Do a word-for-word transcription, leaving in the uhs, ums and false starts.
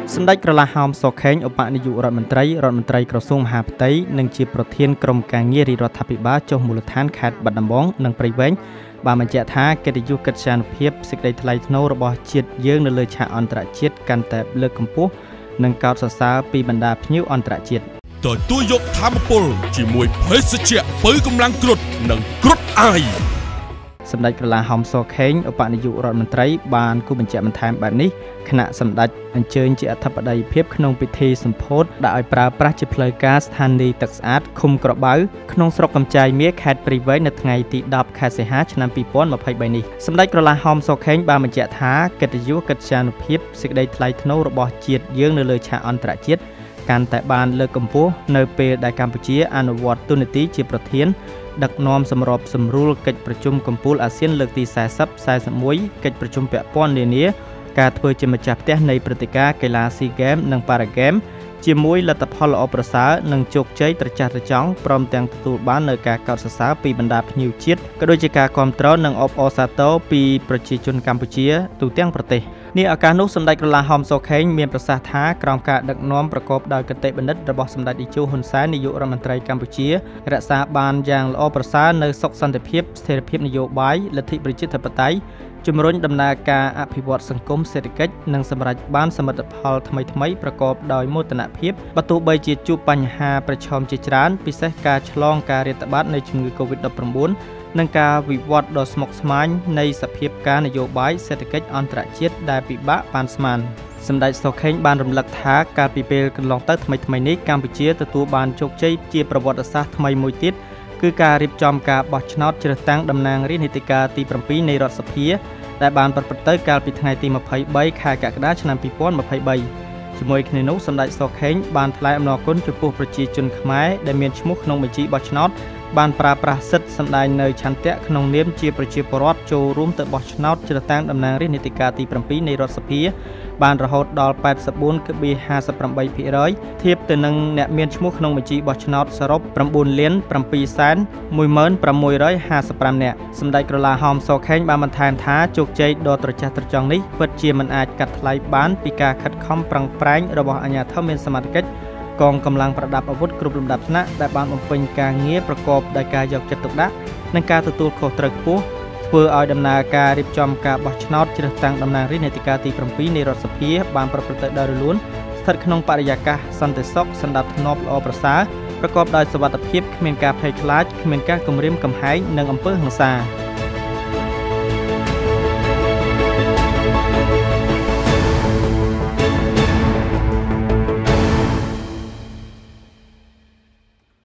សម្ដេចក្រឡាហោមសខេងឧបនាយករដ្ឋមន្ត្រីរដ្ឋមន្ត្រីក្រសួងមហាផ្ទៃនិងជាប្រធានក្រុមការងាររាជរដ្ឋាភិបាលចុះមូលដ្ឋានខេត្តបាត់ដំបងនិងព្រៃវែងបានបញ្ជាក់ថាកិត្តិយសកិត្យានុភាពសេចក្តីថ្លៃថ្នូររបស់ជាតិយើងនៅលើឆាកអន្តរជាតិកាន់តែលើកកម្ពស់និងកោតសរសើរពីបណ្ដាភ្ញៀវអន្តរជាតិទទួលយកធម្មពលជាមួយភេសជ្ជៈបើកម្លាំងគ្រុឌនិងគ្រុឌអាយសម្ដេចក្រឡាហោមសខេងឧបនាយករដ្ឋមន្ត្រីបានគូបញ្ជាក់បន្ថែមបែបនេះគណៈសម្ដេចអញ្ជើញជាអធិបតីភាពក្នុងពិធីសម្ពោធដាក់ឲ្យប្រើប្រាស់ជាផ្លូវការស្ថានីយ៍ទឹកស្អាតឃុំក្របៅក្នុងស្រុកកំចាយមាសខេត្តព្រៃវែងនៅថ្ងៃទីដប់ខែសីហាឆ្នាំពីរពាន់ម្ភៃបីនេះសម្ដេចក្រឡាហោមសខេងបានបញ្ជាក់ថាកិត្តិយសកិត្យានុភាពសេចក្តីថ្លៃថ្នូររបស់ជាតិយើងនៅលើឆាកអន្តរជាតិកាន់តែបានលើកកម្ពស់នៅពេលដែលកម្ពុជាអនុវត្តតួនាទីជាប្រធានដឹកនាំសម្របសម្រួលកិច្ចប្រជុំកំពូលអាស៊ានលើកទីสี่สิบ สี่สิบเอ็ดកិច្ចប្រជុំពាក់ព័ន្ធនានាការធ្វើជាម្ចាស់ផ្ទះនៃព្រឹត្តិការណ៍កីឡាស៊ីហ្គេមនិងប៉ារ៉ាហ្គេមជាមួយលទ្ធផលល្អប្រសើរនិងជោគជ័យត្រចះត្រចង់ព្រមទាំងទទួលបាននូវការកោតសរសើរពីបណ្ដាភ្ញៀវជាតិក៏ដូចជាការគាំទ្រនិងអបអរសាទរពីប្រជាជនកម្ពុជាទូទាំងប្រទេសនេះឱកាសនោះសម្ដេចក្រឡាហោមសខេងមានប្រសាសន៍ថាក្រោមការដឹកនាំប្រកបដោយគតិបណ្ឌិតរបស់សម្ដេចតេជោហ៊ុនសែននាយករដ្ឋមន្ត្រីកម្ពុជារក្សាបានយ៉ាងល្អប្រសើរនៅសុខសន្តិភាពស្ថិរភាពនយោបាយលទ្ធិប្រជាធិបតេយ្យជំរុញដំណើរការអភិវឌ្ឍសង្គមសេដ្ឋកិច្ចនិងសម្រេចបានសមិទ្ធផលថ្មីថ្មីប្រកបដោយមោទនភាពបើទោះបីជាជួបបញ្ហាប្រឈមជាច្រើនពិសេសការឆ្លងការរាតត្បាតនៃជំងឺ Covid ដប់ប្រាំបួន និងការវិវត្តដ៏ស្មុគស្មាញនៃសភាពការនយោបាយសេដ្ឋកិច្ចអន្តរជាតិដែលពិបាកប៉ាន់ស្មានសម្ដេចសុខេងបានរំលឹកថាកាលពីពេលកន្លងទៅថ្មីថ្មីនេះកម្ពុជាទទួលបានជោគជ័យជាប្រវត្តិសាស្ត្រថ្មីមួយទៀតគឺការរៀបចំការបោះឆ្នោតជ្រើសតាំងតំណាងរាស្ត្រនីតិកាលទីប្រាំពីរនៃរដ្ឋសភាដែលបានប្រព្រឹត្តទៅកាលពីថ្ងៃទីម្ភៃបីខែកក្កដាឆ្នាំពីរពាន់ម្ភៃបីជាមួយគ្នានោះសម្ដេចសុខេងបានថ្លែងអំណរគុណចំពោះប្រជាជនខ្មែរដែលមានឈ្មោះក្នុងបញ្ជីបោះឆ្នោតបានប្រើប្រាស់សិទ្ធិសម្ដែងនៅឆន្ទៈក្នុងនាមជាប្រជាពលរដ្ឋចូលរួមទៅបោះឆ្នោតជ្រើសតាំងតំណាងរាស្ត្រនីតិកាលទីប្រាំពីរនៃរដ្ឋសភាបានរហូតដល់ แปดสิบสี่ ភាគរយ ធៀបទៅនឹងអ្នកមានឈ្មោះក្នុងបញ្ជីបោះឆ្នោតសរុប 9 លាន 7 សែន មួយម៉ឺន ប្រាំមួយរយ ห้าสิบห้า នាក់សម្ដេចក្រឡាហោមសខេងបានបន្ថែមថាជោគជ័យដ៏ត្រចះត្រចង់នេះពិតជាមិនអាចកាត់ថ្លៃបានពីការខិតខំប្រឹងប្រែងរបស់អាជ្ញាធរមានសមត្ថកិច្ចកងកម្លាំងប្រដាប់អាវុធគ្រប់លំដាប់ថ្នាក់ដែលបានបំពេញការងារប្រកបដោយការយកចិត្តទុកដាក់និងការទទួលខុសត្រូវខ្ពស់ធ្វើឲ្យដំណើរការរៀបចំការបោះឆ្នោតជ្រើសតាំងតំណាងរាស្ត្រនីតិកាលទីប្រាំពីរនៃរដ្ឋសភាបានប្រព្រឹត្តទៅដោយរលូនស្ថិតក្នុងបរិយាកាសសន្តិសុខសណ្ដាប់ធ្នាប់ល្អប្រសើរប្រកបដោយសុវត្ថិភាពគ្មានការភ័យខ្លាចគ្មានការគំរាមកំហែងនិងអំពើហិង្សា